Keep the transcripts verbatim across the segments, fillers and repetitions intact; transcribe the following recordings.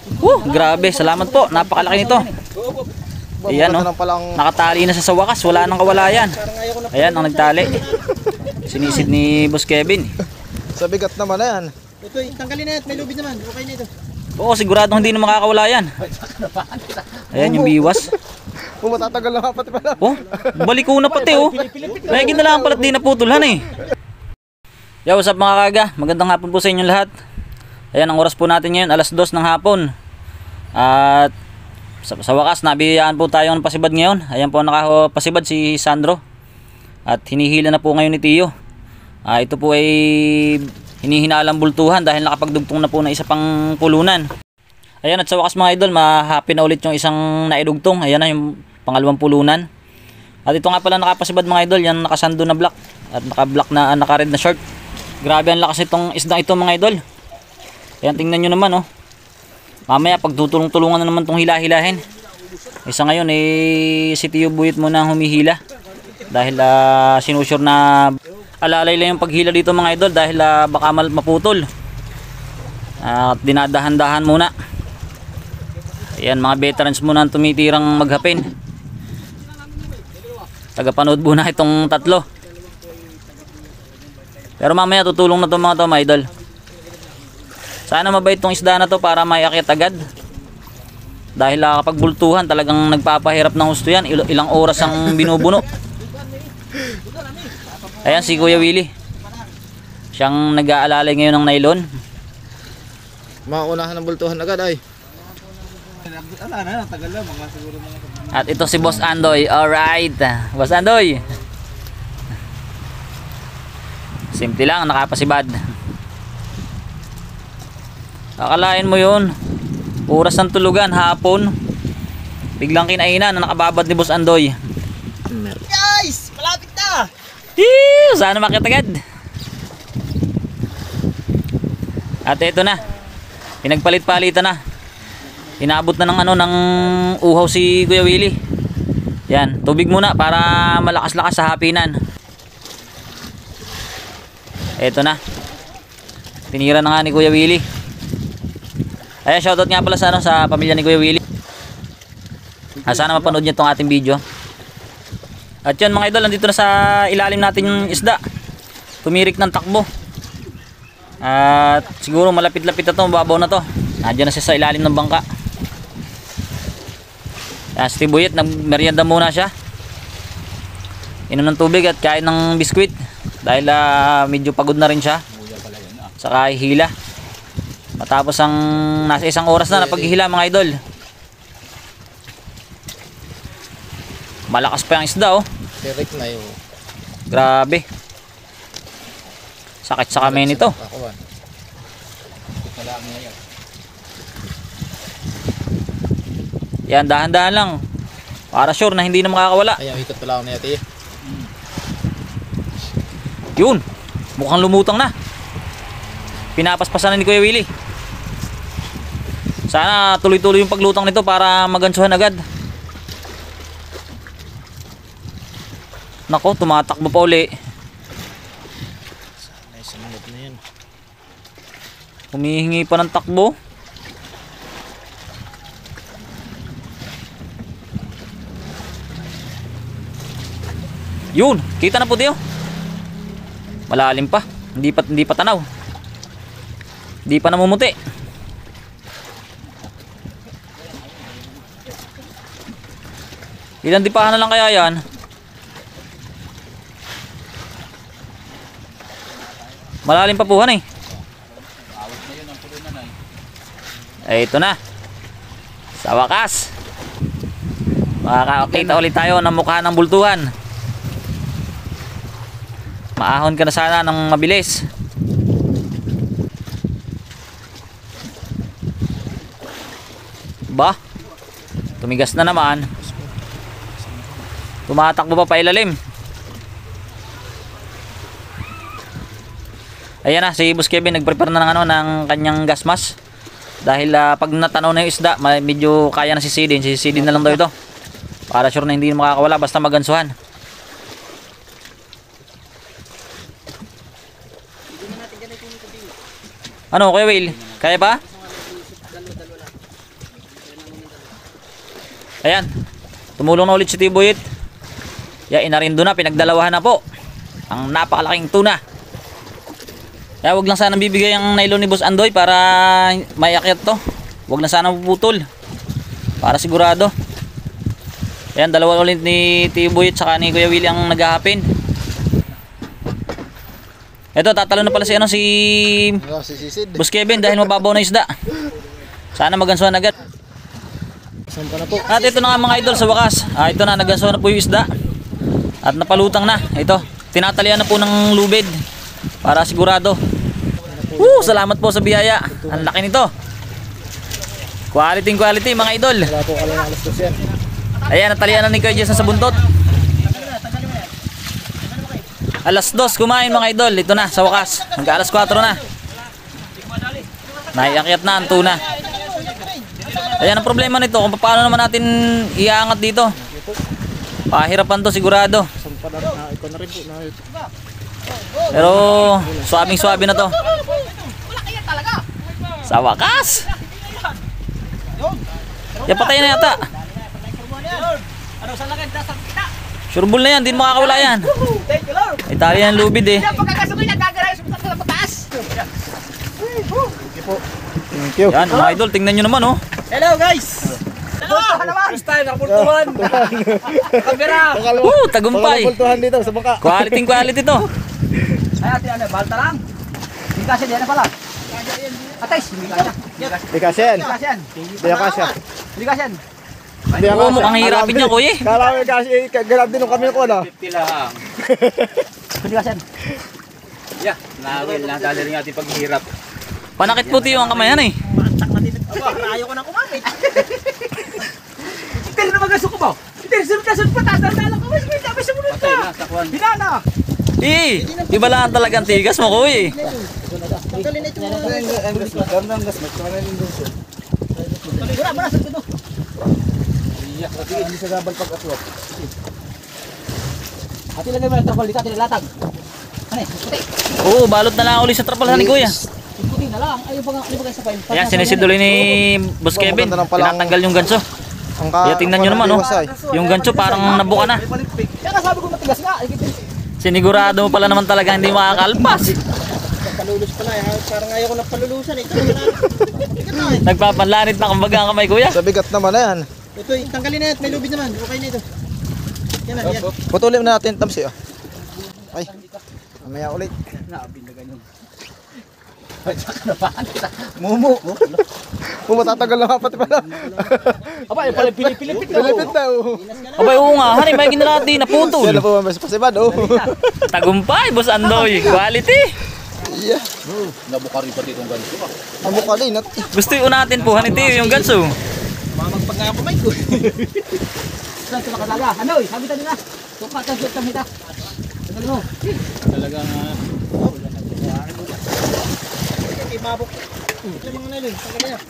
Uh, grabe, salamat po. Napakalaki nito. Ayan oh. Nakatali na sa sa wakas, wala nang kawalayan. Ayan ang nagtali. Sinisid ni Boss Kevin. Sa bigat naman na yan. Ito, tanggalin na yan, may lubid naman. Okay na ito. Oo, sigurado hindi na makakawalayan. Ayan yung biwas. Oh, matatagal na nga pati pala. Oh, baliko na pati oh. May ginalaan pala di naputulhan eh. Yo, what's up mga kaga? Magandang hapon po sa inyong lahat. Ayan ang oras po natin ngayon, alas dos ng hapon. At sa, sa wakas, nabiyayaan po tayo ng pasibad ngayon. Ayan po nakapasibad si Sandro. At hinihila na po ngayon ni Tio. Ah, ito po ay hinihinalang bultuhan dahil nakapagdugtong na po ng isa pang pulunan. Ayan, at sa wakas mga idol, ma-happy na ulit yung isang naidugtong. Ayan na yung pangalawang pulunan. At ito nga pala nakapasibad mga idol, yan nakasando na black. At naka-black na, naka-red na short. Grabe ang lakas itong isdang ito mga idol. Ayan, tingnan nyo naman oh. Mamaya pagtutulong-tulungan na naman itong hila-hilahin. Isa ngayon eh si Tio Buyet muna ang humihila. Dahil uh, sinusure na alalay lang yung paghila dito mga idol. Dahil uh, baka maputol. At uh, dinadahan-dahan muna. Ayan, mga veterans muna ang tumitirang maghapin. Tagapanood muna itong tatlo. Pero mamaya tutulong na itong mga to mga idol. Sana mabait itong isda na to para maiakit agad. Dahil uh, kapag bultuhan talagang nagpapahirap ng husto yan. Il ilang oras ang binubuno. Ayan si Kuya Willie. Siyang nag-aalalay ngayon ng nylon. Maunahan ng bultuhan agad ay. At ito si Boss Andoy. Alright, Boss Andoy. Simple lang, nakapasibad. Akalain mo yun, oras ng tulugan, hapon, biglang kinainan na nakababad ni Boss Andoy. Guys, malapit na. Ew, sana makitagad. At ito na, pinagpalit-palitan na. Inabot na ng ano ng uhaw si Kuya Willie. Yan, tubig muna para malakas-lakas sa hapinan. Ito na. Tinira na nga ni Kuya Willie. Ayan, shoutout nga pala sa, ano, sa pamilya ni Kuya Willie. Ah, sana mapanood niyo itong ating video. At yun mga idol, nandito na sa ilalim natin yung isda. Tumirik ng takbo. At siguro malapit-lapit na ito, mababaw na to. Nandiyan na siya sa ilalim ng bangka. Yan, si Buyet, nagmerienda muna siya. Inom ng tubig at kain ng biskwit. Dahil uh, medyo pagod na rin siya. Saka hila. Matapos ang nasa isang oras na na paghihila mga idol. Malakas pa yung isda oh. Tirik na yun. Grabe. Sakit sa kamay nito. Yan, dahan-dahan lang. Para sure na hindi na makakawala. Ayan, ikot pala ako na yati. Yun, mukhang lumutang na. Pinapaspasan na ni Kuya Willie. Sana tuloy-tuloy yung paglutang nito para magansuhan agad. Nako, tumatakbo pa uli. Sana sumunod na yan. Humihingi pa ng takbo. Yun, kita na po diyo. Malalim pa. Hindi pa hindi pa tanaw. Hindi pa namumuti. Ilan dipahan na lang kaya yan? Malalim pa puhan eh. Eh ito na. Sa wakas. Makakakita ulit tayo ng mukha ng bultuhan. Maahon ka na sana ng mabilis. Ba? Tumigas na naman. Tumatakbo pa pailalim. Ayan na, si Boss Kevin nagprepare na ng, ano, ng kanyang gas mask. Dahil uh, pag natanaw na yung isda, medyo kaya na sisidin. Sisidin na lang daw ito. Para sure na hindi makakawala basta magansuhan. Ano, Kuya Will? Kaya pa? Ayan. Tumulong na ulit si Tibuyit. Ya, inarindo na, pinagdalawahan na po. Ang napakalaking tuna. Kaya wag lang sana bibigay ang nylon ni Boss Andoy para mayakyat to. Wag na sana puputol. Para sigurado. Ayan, dalawa ulit ni Tibuyit saka ni Kuya Willie ang naghahapin. Ito, tatalo na pala si ano si Oh, si Sisid. Boss Kevin dahil mababaw na isda. Sana magansuhan agad. Saan pa na po? At ito na nga mga idol sa wakas. Ah, ito na, nagansuhan na po yung isda. At napalutang na. Ito, tinatalian na po ng lubid para sigurado. Woo, salamat po sa biyaya. Ang laki nito. Quality quality mga idol. Wala po kalang alas dos yan. Ayan, natalian na ni Kuya Jason sa buntot. Alas dos kumain mga idol. Ito na sa wakas. Hanggang alas kwatro na. Naiakyat na ang tuna. Ayan ang problema nito. Kung paano naman natin iangat dito. Pahirapan to sigurado. Saan pa na? Ah, ikaw na rin po. Na, Pero swabing swabe na to. Sa wakas. Yan, patay na yata. Ano sa lakad nasa kita? Sureball na yan, hindi makakawala yan. Thank you, Lord. Italian lubid eh. Yan, pagkakasukoy na gagarayo sa pataas. thank you. Yan mga idol, tingnan nyo naman oh. Hello, guys. Dalawa ka naman. First time, nakapultuhan. Kamera. Woo, tagumpay. Pultuhan dito sa bangka. Quality quality to. Ay, ate, ano, balta lang. Hindi kasi diyan na pala. Atay, hindi kasi. Di kasi yan. Hindi kasi yan. Di kasi yan. Hindi kasi yan. Di Oo, mukhang hirapin niya kuya. Kala ko kasi ganap din ng kami ko na. Hindi kasi yan. Yeah, nawil na dali rin ating paghihirap. Panakit puti yung kamayan eh. Mantak na din. Aba, ayaw ko nang kumapit. Itir na magaso ko ba? Itir, sunod na sunod pa. Taas na dalang ko. Mas may tapos sumunod Patay na, ka. sakwan. Binana. Eh, iba lang talagang tigas mo kuya. Tanggalin na ito. Ang gas mo. Ganda ang gas mo. Kaya rin doon siya. Wala, wala, sunod ito. Hindi sa gabal pag-aswap. Ate, lagay mo yung trapal dito. Ate, latag. Ano eh, puti. Oo, balot na lang ulit sa trapal ni kuya. Puti na lang. Ayaw ba nga, ayaw ba kayo sa file? Ayan, sinisid ulit ni Boss Kevin. Tinatanggal yung ganso. Ang ka... Kaya tingnan nyo naman oh. Yung ganso parang nabuka na. Kaya nga sabi ko matigas nga. Sinigurado mo pala naman talaga hindi makakalpas. Palulus pala eh. Parang ayaw ko ng palulusan eh. Nagpapanlanit na kumbaga ang kamay kuya. Sa bigat naman na yan. Ito, tanggalin na yan. May lubid naman. Okay na ito. Yan na, yan. Putulin na natin tamsi ah. Ay. Mamaya ulit. Mumu. Kung matatagal lang pati pala. Aba, yung pala pilipilipit na. Pilipit na oh. Abay oo nga, hani may ginawa natin naputol. Yan na po mas pasibad oh. Tagumpay, Boss Andoy. Quality. Yeah. Nabukari pa dito ang ganito. Ang mukha din. Gusto yung natin po, hani Tio, yung ganso. Mamagpag nga kamay ko. Saan ito nakalaga? Ano eh, sabi tayo na. Tukatan suot kami ta. Tagal mo. Talagang uh, Imabok. Ito mga nalun. Tagal na.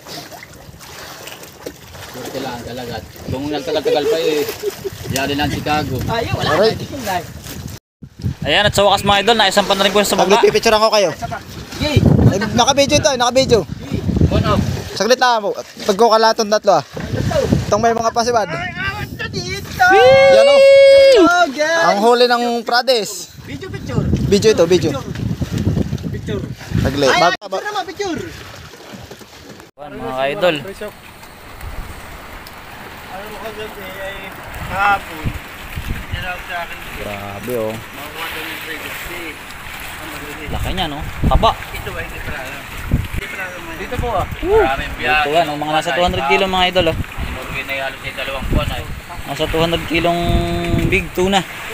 swerte lang talaga. Kung nagtagal-tagal pa eh. Yari lang Chicago. Ayaw, wala. Alright. Ayan, at sa wakas mga idol, naisampan na rin po sa baba. Pagpipicturean ko kayo. Yay! Ay, naka-video ito, eh, naka-video. One off. Saglit lang po. Pagkukalaton tatlo ah. Itong may mga pasibad. Awat na dito! Yan oh. Oh, guys! Ang huli ng Prades. Video, picture. Video ito, video. Picture. Saglit. Ay, Baka- picture naman, picture. Ayan, mga idol. Grabe oh. Laki niya no. Taba. Dito po ah. Maraming biyahe. Ito yan, oh, mga nasa two hundred kilo mga idol oh. Norway na halos ay dalawang buwan ay. Nasa two hundred kilong big tuna.